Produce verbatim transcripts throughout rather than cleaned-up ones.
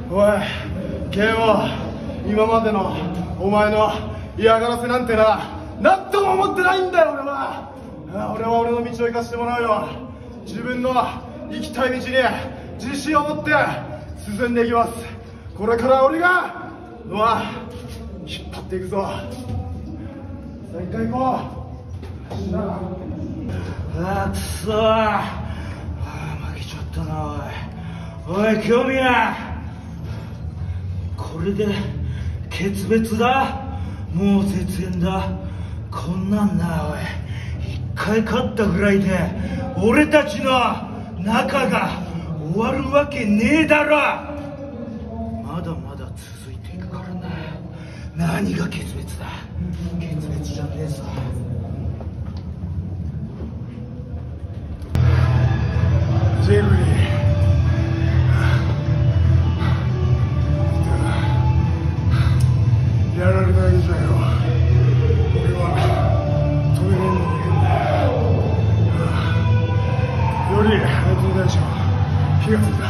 おいケンは今までのお前の嫌がらせなんてな何とも思ってないんだよ。俺は俺は俺の道を行かせてもらうよ。自分の行きたい道に自信を持って進んでいきます。これから俺がうわ引っ張っていくぞ。さあ一回行こう。あーくそー、あー負けちゃったな。おいおい清宮、これで決別だ。もう絶縁だ。こんなんな、おい一回勝ったぐらいで俺たちの仲が終わるわけねえだろ。まだまだ続いていくからな。何が決別だ。決別じゃねえぞ。ジェブリー、やられないじゃよ。俺は止めれんのに変だよ。よりあいつの大将気がついた。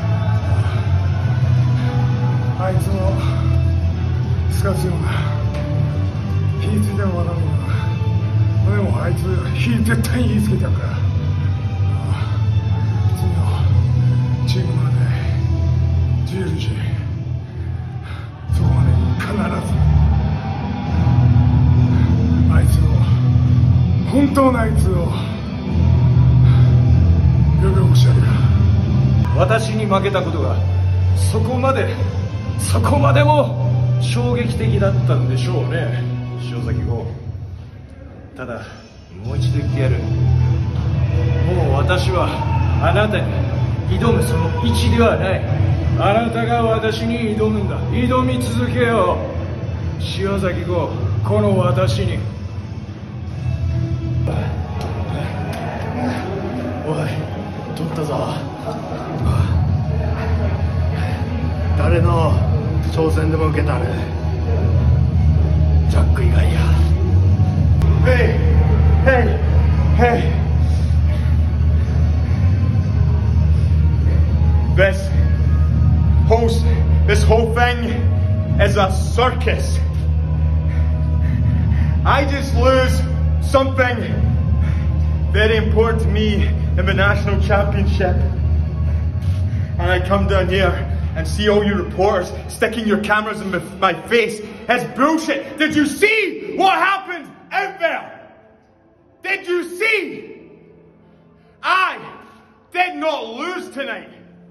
あいつのすかすような火ついてもわかんないけど、でもあいつ火絶対に火つけてやるから。次のチームまでじゅうじそこまで必ずあいつを本当のあいつを呼び起こしてやるよ。私に負けたことがそこまでそこまでも衝撃的だったんでしょうね、塩崎豪。ただもう一度言ってやる。もう私はあなたに挑むその位置ではない。あなたが私に挑むんだ。挑み続けよう。塩崎豪、この私に。おい取ったぞ。誰の挑戦でも受けたね。ジャック以外や。Hey, hey, hey. This whole, this whole thing is a circus. I just lose something very important to me in the national championship. And I come down here and see all you reporters sticking your cameras in my face. It's bullshit. Did you see what happened out there? Did you see? I did not lose tonight.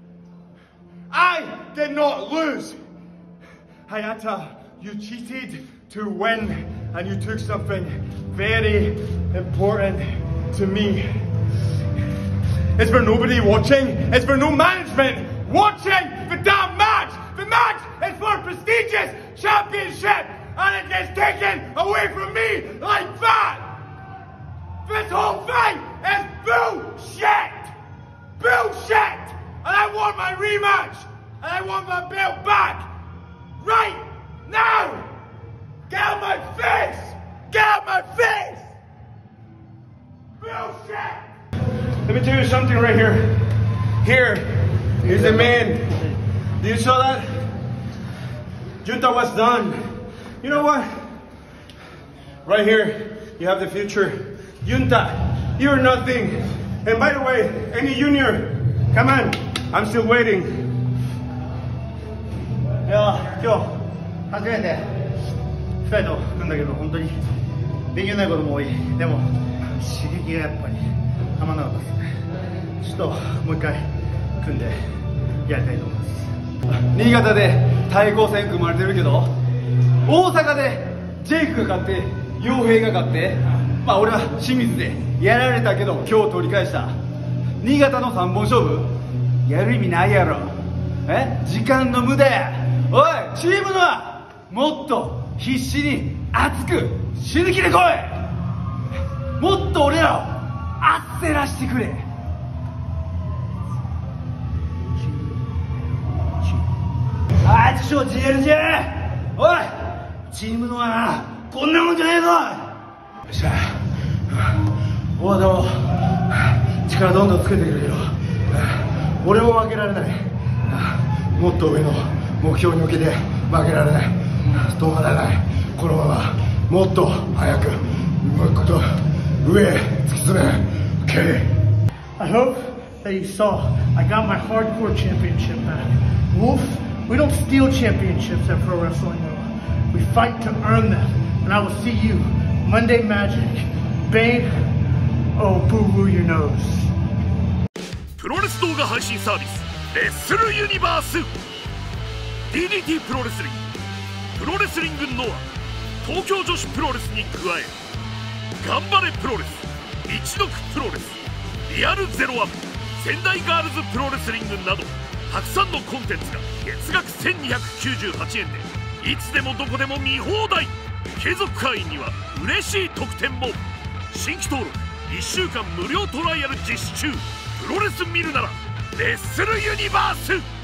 I did not lose. Hayata, you cheated to win, and you took something very important to me. Is there nobody watching? Is there no management watching the damn match? The match is for a prestigious championship, and it gets taken away from me like that. This whole thing is bullshit! Bullshit! And I want my rematch! And I want my belt back! Right now! Get out my face! Get out my face! Bullshit! Let me tell you something right here. Here is the man. Do you saw that? Junta was done. You know what? Right here, you have the future. Junta, you're nothing. And by the way, any junior, come on, I'm still waiting. いや、今日初めてふたりと組んだけど、本当にできないことも多い。でも刺激がやっぱりたまらなかったですね。ちょっともう一回組んでやりたいと思います。新潟で対抗戦組まれてるけど、大阪でジェイクが勝って陽平が勝って、まあ俺は清水でやられたけど今日取り返した。新潟のさんぼん勝負やる意味ないやろ。え、時間の無駄や。おい、チームのはもっと必死に熱く死ぬ気で来い。もっと俺らを焦らしてくれ。あいつ超 ジーエルジェー、 おい、チームのはなこんなもんじゃねえぞ。よっしゃ、大和田も力どんどんつけてくれよ。俺も負けられない。 もっと上の目標に向けて負けられない、止まらない、このままもっと早くもっと上へ突き進め。 OK。 I hope that you saw I got my hardcore championship back. Wolf, we don't steal championships at Pro Wrestling Noah. We fight to earn them. And I will see you Monday Magic. Bane, oh boo boo your nose. プロレス動画配信サービスレッスルユニバース ディーディーティー プロレスリングプロレスリングノア東京女子プロレスに加え頑張れプロレス一読プロレスリアルゼロワン仙台ガールズプロレスリングなどたくさんのコンテンツが月額せんにひゃくきゅうじゅうはちえんでいつでもどこでも見放題。継続会員には嬉しい特典も。新規登録いっしゅうかん無料トライアル実施中。プロレス見るならレッスルユニバース。